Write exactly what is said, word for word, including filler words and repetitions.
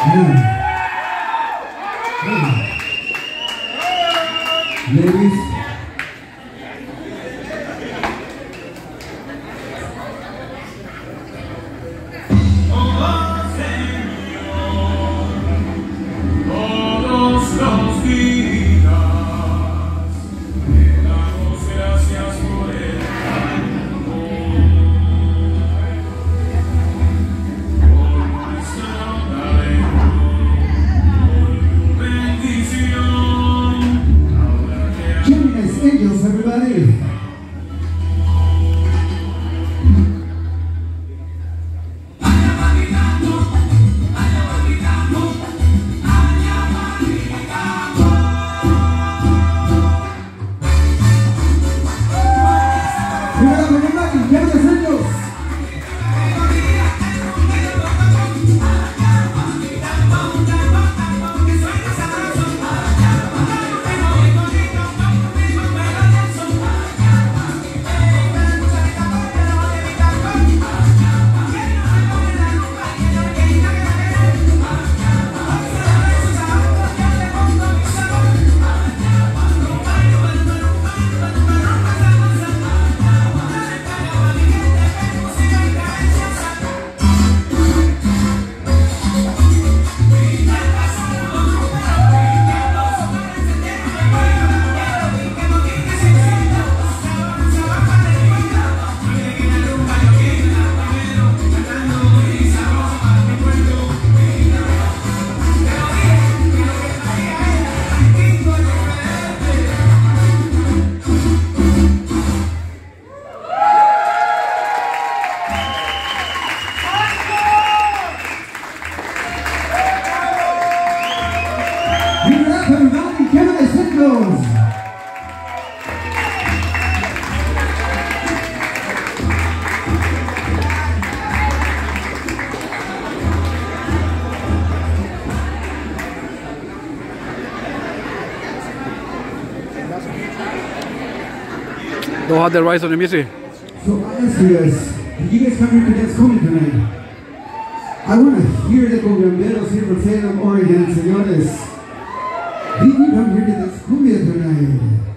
Ladies, angels, everybody. Don't have the rights on the music. So I ask you guys, did you guys come here to dance cumbia tonight? I want to hear the cumbiamberos here from Salem, Oregon, señores. Did you come here to dance cumbia tonight?